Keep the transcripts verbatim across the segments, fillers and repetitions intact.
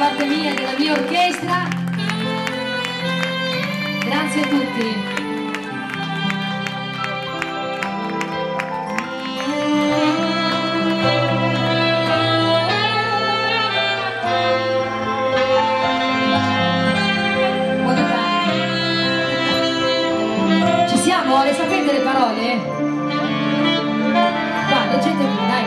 parte mia e della mia orchestra. Grazie a tutti. Le sapete le parole? Qua, leggete qui, dai.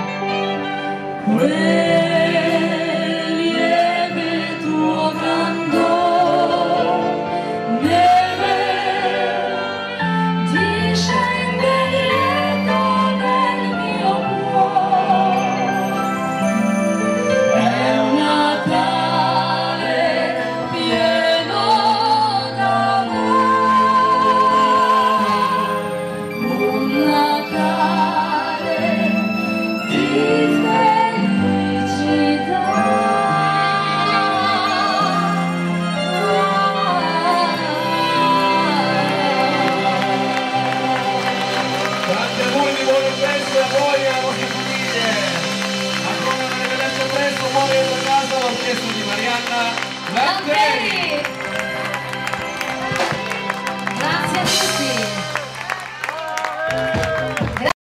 Quel lieve tuo candore neve discende lieto nel mio cuore. È un Natale pieno d'amore. Tanti auguri di buone feste a voi e alle vostre famiglie. Ancora una rivederci presto, fuori da casa, l'orchestra di Marianna Lanteri. Grazie a tutti.